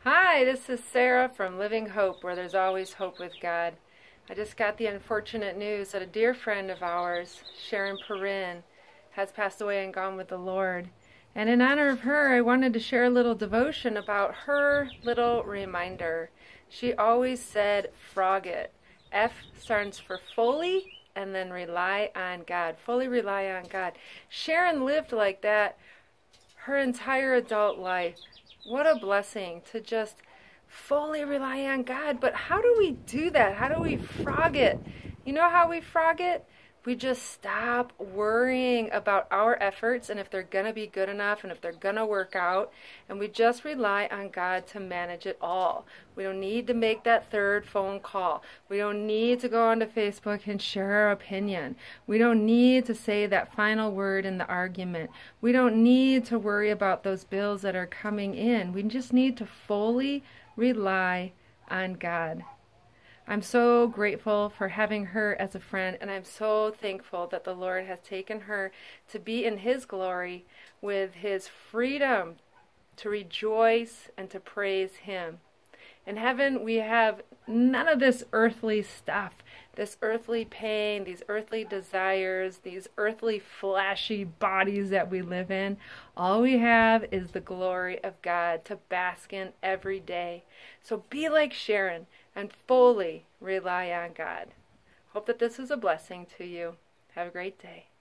Hi, this is Sarah from Living Hope, where there's always hope with God. I just got the unfortunate news that a dear friend of ours, Sharon, has passed away and gone with the Lord. And in honor of her, I wanted to share a little devotion about her little reminder. She always said, frog it. F stands for fully, and then rely on God. Fully rely on God. Sharon lived like that her entire adult life. What a blessing to just fully rely on God. But how do we do that? How do we frog it? You know how we frog it? We just stop worrying about our efforts and if they're going to be good enough and if they're going to work out. And we just rely on God to manage it all. We don't need to make that third phone call. We don't need to go onto Facebook and share our opinion. We don't need to say that final word in the argument. We don't need to worry about those bills that are coming in. We just need to fully rely on God. I'm so grateful for having her as a friend, and I'm so thankful that the Lord has taken her to be in His glory with His freedom to rejoice and to praise Him. In heaven, we have none of this earthly stuff, this earthly pain, these earthly desires, these earthly flashy bodies that we live in. All we have is the glory of God to bask in every day. So be like Sharon and fully rely on God. Hope that this was a blessing to you. Have a great day.